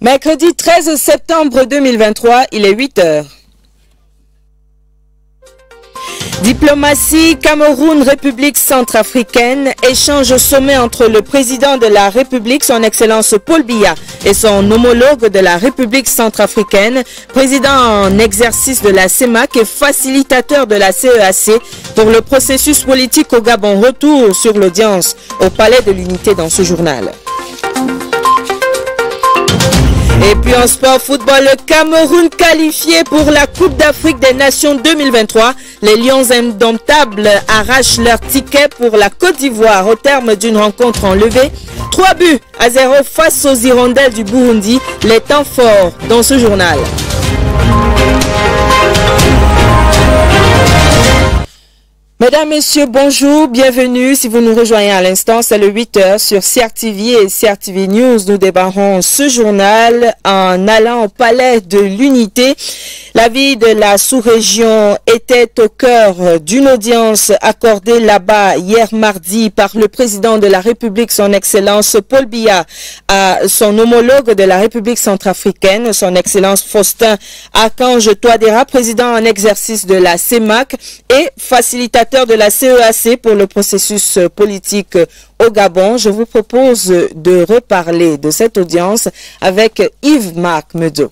Mercredi 13 septembre 2023, il est 8 heures. Diplomatie, Cameroun, République centrafricaine, échange au sommet entre le président de la République, son Excellence Paul Biya, et son homologue de la République centrafricaine, président en exercice de la CEMAC et facilitateur de la CEAC pour le processus politique au Gabon. Retour sur l'audience au Palais de l'Unité dans ce journal. Et puis en sport football, le Cameroun qualifié pour la Coupe d'Afrique des Nations 2023. Les Lions indomptables arrachent leur ticket pour la Côte d'Ivoire au terme d'une rencontre enlevée. 3-0 face aux Hirondelles du Burundi. Les temps forts dans ce journal. Mesdames, Messieurs, bonjour, bienvenue. Si vous nous rejoignez à l'instant, c'est le 8 heures sur CRTV et CRTV News. Nous débarrons ce journal en allant au Palais de l'Unité. La vie de la sous-région était au cœur d'une audience accordée là-bas hier mardi par le président de la République, son Excellence Paul Biya, à son homologue de la République centrafricaine, son Excellence Faustin Archange Touadéra, président en exercice de la CEMAC et facilitateur de la CEAC pour le processus politique au Gabon. Je vous propose de reparler de cette audience avec Yves-Marc Medo.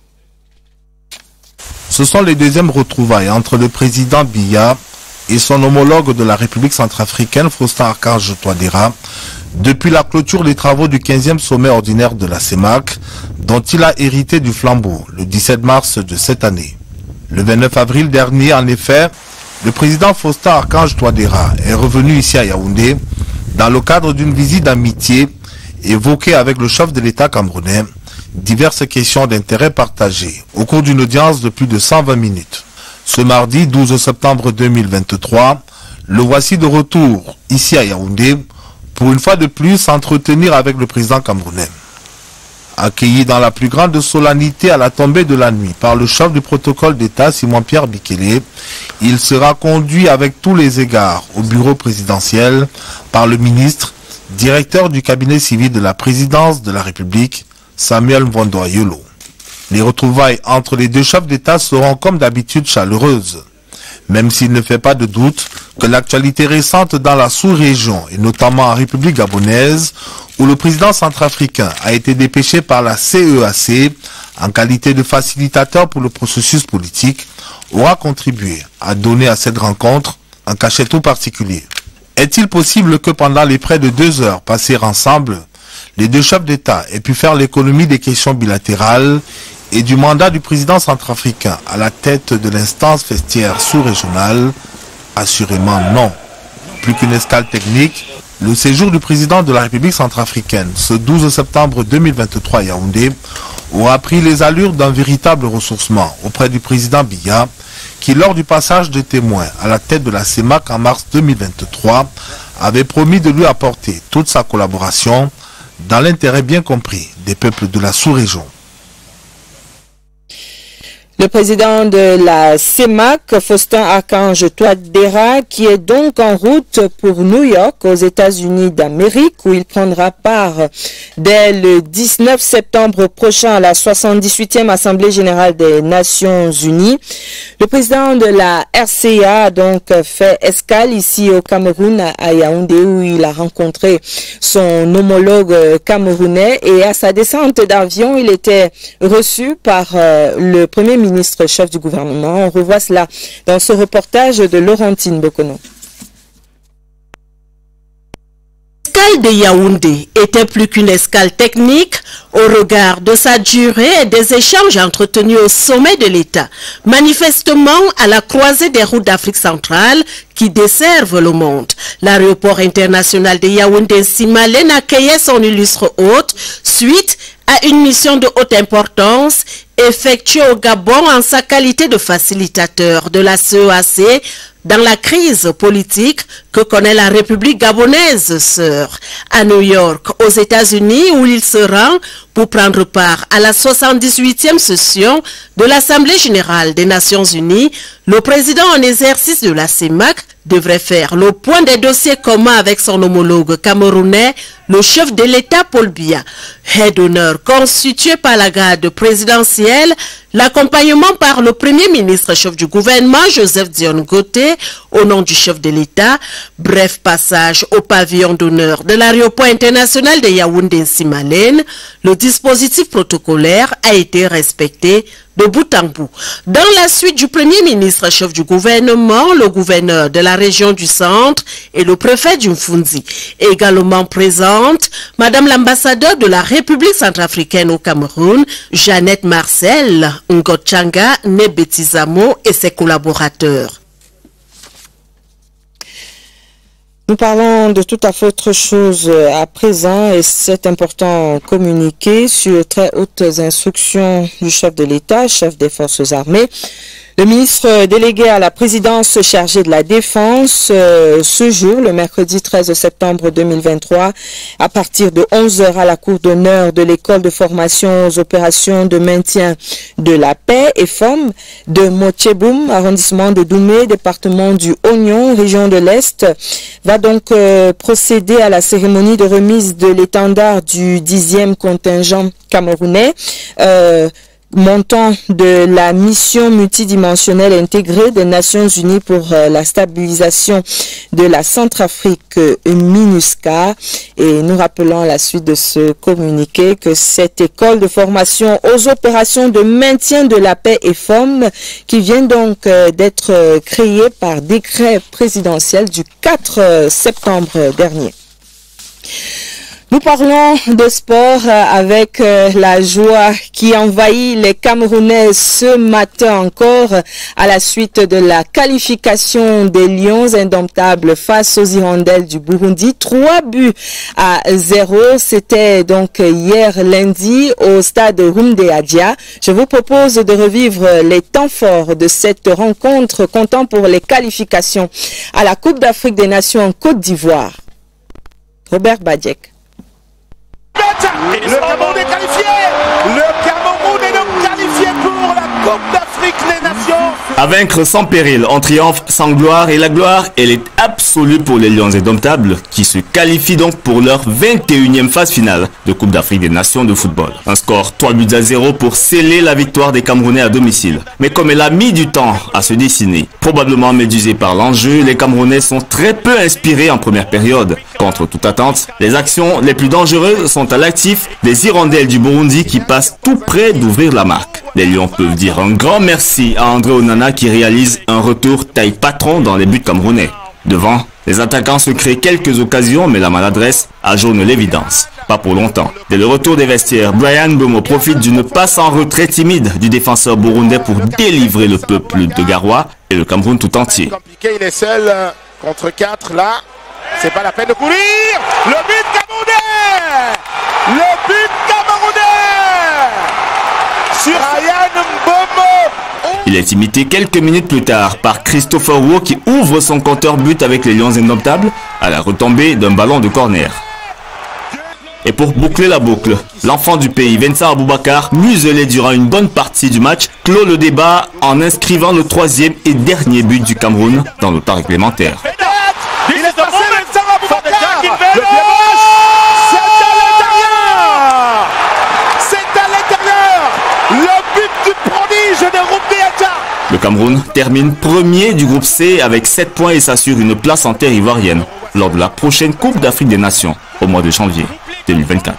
Ce sont les deuxièmes retrouvailles entre le président Biya et son homologue de la République centrafricaine, Faustin Archange Touadéra, depuis la clôture des travaux du 15e sommet ordinaire de la CEMAC, dont il a hérité du flambeau le 17 mars de cette année. Le 29 avril dernier, en effet, le président Faustin Archange Touadéra est revenu ici à Yaoundé dans le cadre d'une visite d'amitié évoquée avec le chef de l'État camerounais diverses questions d'intérêt partagé au cours d'une audience de plus de 120 minutes. Ce mardi 12 septembre 2023, le voici de retour ici à Yaoundé pour une fois de plus s'entretenir avec le président camerounais. Accueilli dans la plus grande solennité à la tombée de la nuit par le chef du protocole d'État Simon-Pierre Bikele, il sera conduit avec tous les égards au bureau présidentiel par le ministre, directeur du cabinet civil de la présidence de la République, Samuel Mvondo-Ayolo. Les retrouvailles entre les deux chefs d'État seront comme d'habitude chaleureuses, même s'il ne fait pas de doute que l'actualité récente dans la sous-région, et notamment en République gabonaise, où le président centrafricain a été dépêché par la CEAC en qualité de facilitateur pour le processus politique, aura contribué à donner à cette rencontre un cachet tout particulier. Est-il possible que pendant les près de 2 heures passées ensemble, les deux chefs d'État aient pu faire l'économie des questions bilatérales et du mandat du président centrafricain à la tête de l'instance festière sous-régionale? Assurément non. Plus qu'une escale technique, le séjour du président de la République centrafricaine ce 12 septembre 2023 à Yaoundé aura pris les allures d'un véritable ressourcement auprès du président Biya, qui lors du passage de témoin à la tête de la CEMAC en mars 2023 avait promis de lui apporter toute sa collaboration dans l'intérêt bien compris des peuples de la sous-région. Le président de la CEMAC, Faustin Archange Touadéra, qui est donc en route pour New York, aux États-Unis d'Amérique, où il prendra part dès le 19 septembre prochain à la 78e Assemblée générale des Nations unies. Le président de la RCA a donc fait escale ici au Cameroun, à Yaoundé, où il a rencontré son homologue camerounais, et à sa descente d'avion, il était reçu par le premier ministre chef du gouvernement. On revoit cela dans ce reportage de Laurentine Bokono. L'escale de Yaoundé était plus qu'une escale technique au regard de sa durée et des échanges entretenus au sommet de l'État, manifestement à la croisée des routes d'Afrique centrale qui desservent le monde. L'aéroport international de Yaoundé-Simalène accueillait son illustre hôte suite à une mission de haute importance effectuée au Gabon en sa qualité de facilitateur de la CEAC dans la crise politique que connaît la République gabonaise sœur. À New York, aux États-Unis, où il se rend pour prendre part à la 78e session de l'Assemblée générale des Nations unies. Le président en exercice de la CEMAC devrait faire le point des dossiers communs avec son homologue camerounais, le chef de l'État Paul Biya. Aide d'honneur constitué par la garde présidentielle, l'accompagnement par le Premier ministre chef du gouvernement Joseph Dion Goté au nom du chef de l'État. Bref passage au pavillon d'honneur de l'aéroport international de Yaoundé-Nsimalène. Le dispositif protocolaire a été respecté de bout en bout. Dans la suite du Premier ministre chef du gouvernement, le gouverneur de la région du centre et le préfet du Mfundi. Également présente, Madame l'ambassadeur de la République centrafricaine au Cameroun, Jeannette Marcel Ngochanga Nebetizamo et ses collaborateurs. Nous parlons de tout à fait autre chose à présent et c'est important communiqué sur très hautes instructions du chef de l'État, chef des forces armées. Le ministre délégué à la présidence chargé de la défense, ce jour, le mercredi 13 septembre 2023, à partir de 11h à la cour d'honneur de l'école de formation aux opérations de maintien de la paix et FOM de Mocheboum, arrondissement de Doumé, département du Oignon, région de l'Est, va donc procéder à la cérémonie de remise de l'étendard du 10e contingent camerounais, montant de la mission multidimensionnelle intégrée des Nations Unies pour la stabilisation de la Centrafrique, MINUSCA. Et nous rappelons à la suite de ce communiqué que cette école de formation aux opérations de maintien de la paix et FOM, qui vient donc d'être créée par décret présidentiel du 4 septembre dernier. Nous parlons de sport avec la joie qui envahit les Camerounais ce matin encore à la suite de la qualification des Lions indomptables face aux Hirondelles du Burundi. 3-0. C'était donc hier lundi au stade Rumde Adia. Je vous propose de revivre les temps forts de cette rencontre comptant pour les qualifications à la Coupe d'Afrique des Nations en Côte d'Ivoire. Robert Badjek. Le Cameroun est qualifié. Le Cameroun est donc qualifié pour la Coupe d'Afrique des Nations. À vaincre sans péril, en triomphe, sans gloire, et la gloire, elle est absolue pour les Lions indomptables qui se qualifient donc pour leur 21e phase finale de Coupe d'Afrique des Nations de football. Un score 3-0 pour sceller la victoire des Camerounais à domicile. Mais comme elle a mis du temps à se dessiner, probablement médusés par l'enjeu, les Camerounais sont très peu inspirés en première période. Contre toute attente, les actions les plus dangereuses sont à l'actif des Hirondelles du Burundi qui passent tout près d'ouvrir la marque. Les Lions peuvent dire un grand merci à André Onana qui réalise un retour taille patron dans les buts camerounais. Devant, les attaquants se créent quelques occasions mais la maladresse ajourne l'évidence. Pas pour longtemps. Dès le retour des vestiaires, Brian Bomo profite d'une passe en retrait timide du défenseur burundais pour délivrer le peuple de Garoua et le Cameroun tout entier. Compliqué, il est seul contre 4 là. C'est pas la peine de courir. Le but camerounais. Le but camerounais sur Ryan Mbomo. Il est imité quelques minutes plus tard par Christopher Wu qui ouvre son compteur but avec les Lions indomptables à la retombée d'un ballon de corner. Et pour boucler la boucle, l'enfant du pays, Vincent Aboubakar, muselé durant une bonne partie du match, clôt le débat en inscrivant le 3e et dernier but du Cameroun dans le temps réglementaire. Il est passé Vincent Aboubakar. Le pied c'est à l'intérieur. Le but du prodige de Rumde Adia. Le Cameroun termine premier du groupe C avec 7 points et s'assure une place en terre ivoirienne lors de la prochaine Coupe d'Afrique des Nations au mois de janvier 2024.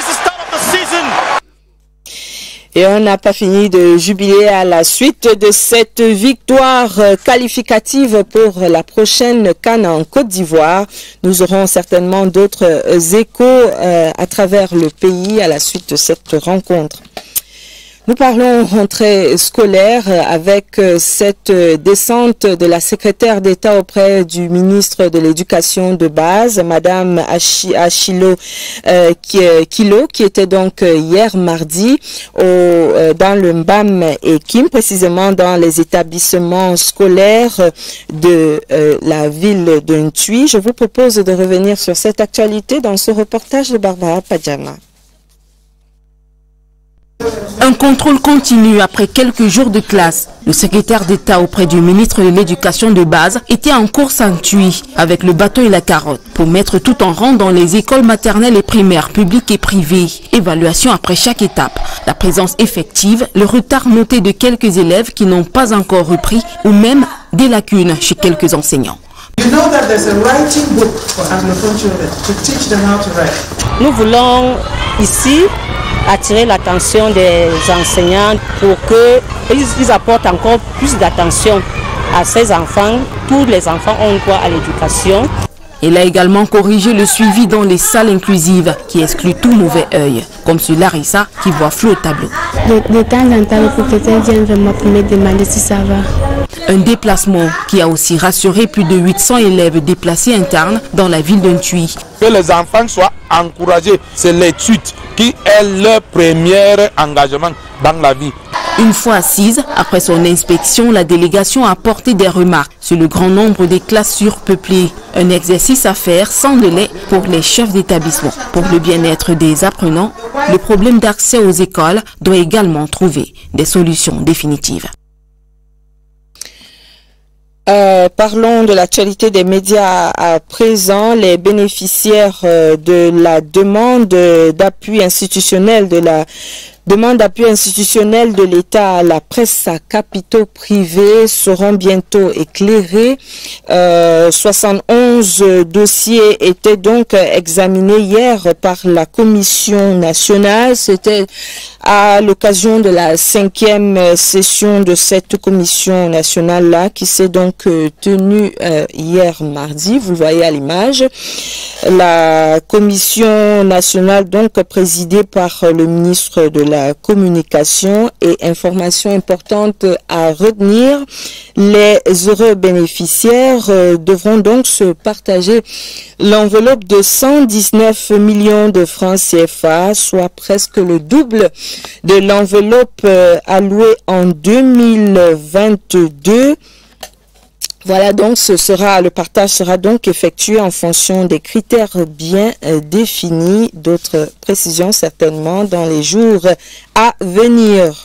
Et on n'a pas fini de jubiler à la suite de cette victoire qualificative pour la prochaine CAN en Côte d'Ivoire. Nous aurons certainement d'autres échos à travers le pays à la suite de cette rencontre. Nous parlons rentrée scolaire avec cette descente de la secrétaire d'État auprès du ministre de l'Éducation de base, Madame Achilo Kilo, qui était donc hier mardi dans le Mbam et Kim, précisément dans les établissements scolaires de la ville de Ntui. Je vous propose de revenir sur cette actualité dans ce reportage de Barbara Padjana. Un contrôle continu après quelques jours de classe. Le secrétaire d'État auprès du ministre de l'Éducation de base était en course en Tuy avec le bâton et la carotte pour mettre tout en rang dans les écoles maternelles et primaires publiques et privées. Évaluation après chaque étape. La présence effective, le retard noté de quelques élèves qui n'ont pas encore repris ou même des lacunes chez quelques enseignants. Nous voulons ici attirer l'attention des enseignants pour qu'ils apportent encore plus d'attention à ces enfants. Tous les enfants ont droit à l'éducation. Il a également corrigé le suivi dans les salles inclusives qui excluent tout mauvais œil, comme sur Larissa qui voit flou au tableau. De temps en temps, le professeur vient vraiment pour me demander si ça va. Un déplacement qui a aussi rassuré plus de 800 élèves déplacés internes dans la ville de Tuy. Que les enfants soient encouragés, c'est l'étude qui est leur premier engagement dans la vie. Une fois assise, après son inspection, la délégation a apporté des remarques sur le grand nombre des classes surpeuplées. Un exercice à faire sans délai pour les chefs d'établissement. Pour le bien-être des apprenants, le problème d'accès aux écoles doit également trouver des solutions définitives. Parlons de l'actualité des médias à présent. Les bénéficiaires de la demande d'appui institutionnel de l'État à la presse à capitaux privés seront bientôt éclairés. 71 dossiers étaient donc examinés hier par la Commission nationale. C'était à l'occasion de la 5e session de cette Commission nationale-là qui s'est donc tenue hier mardi. Vous le voyez à l'image. La Commission nationale donc présidée par le ministre de la Communication et information importante à retenir. Les heureux bénéficiaires devront donc se partager l'enveloppe de 119 millions de francs CFA, soit presque le double de l'enveloppe allouée en 2022. Voilà donc, le partage sera donc effectué en fonction des critères bien définis. D'autres précisions certainement dans les jours à venir.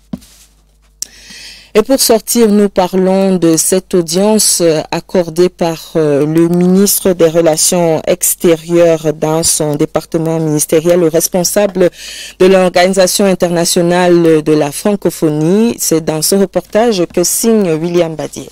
Et pour sortir, nous parlons de cette audience accordée par le ministre des Relations extérieures dans son département ministériel, le responsable de l'Organisation internationale de la francophonie. C'est dans ce reportage que signe William Badier.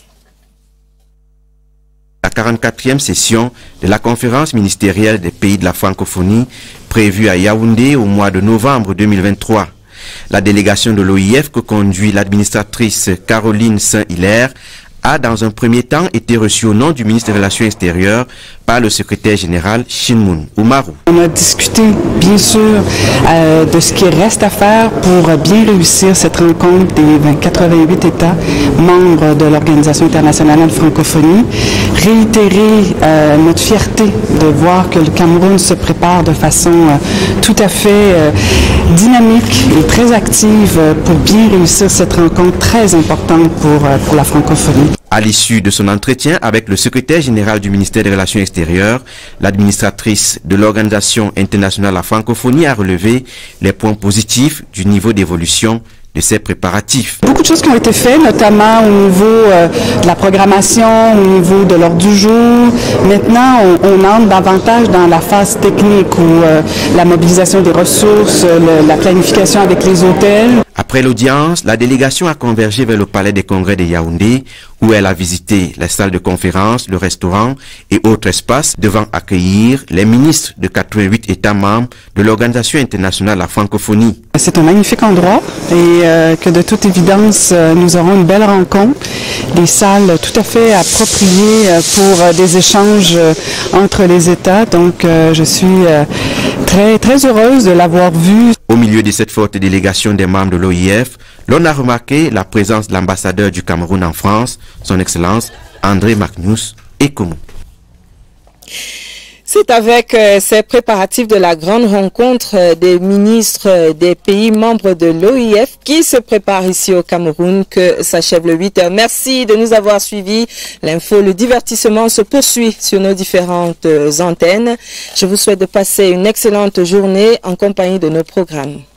La 44e session de la conférence ministérielle des pays de la francophonie prévue à Yaoundé au mois de novembre 2023. La délégation de l'OIF que conduit l'administratrice Caroline Saint-Hilaire a dans un premier temps été reçue au nom du ministre des Relations extérieures par le secrétaire général Shinmun Umaru. On a discuté bien sûr de ce qui reste à faire pour bien réussir cette rencontre des 88 États membres de l'Organisation internationale de la francophonie. Réitérer notre fierté de voir que le Cameroun se prépare de façon tout à fait dynamique et très active pour bien réussir cette rencontre très importante pour la francophonie. À l'issue de son entretien avec le secrétaire général du ministère des Relations extérieures, l'administratrice de l'Organisation internationale de la francophonie a relevé les points positifs du niveau d'évolution de ces préparatifs. Beaucoup de choses qui ont été faites, notamment au niveau de la programmation, au niveau de l'ordre du jour. Maintenant, on entre davantage dans la phase technique où la mobilisation des ressources, la planification avec les hôtels. Après l'audience, la délégation a convergé vers le palais des congrès de Yaoundé où elle a visité les salles de conférence, le restaurant et autres espaces devant accueillir les ministres de 88 États membres de l'Organisation internationale de la francophonie. C'est un magnifique endroit et que de toute évidence, nous aurons une belle rencontre. Des salles tout à fait appropriées pour des échanges entre les États. Donc, je suis très, très heureuse de l'avoir vu. Au milieu de cette forte délégation des membres de l'OIF, l'on a remarqué la présence de l'ambassadeur du Cameroun en France, son Excellence André Magnus Ekomo. C'est avec ces préparatifs de la grande rencontre des ministres des pays membres de l'OIF qui se prépare ici au Cameroun que s'achève le 8h. Merci de nous avoir suivis. L'info, le divertissement se poursuit sur nos différentes antennes. Je vous souhaite de passer une excellente journée en compagnie de nos programmes.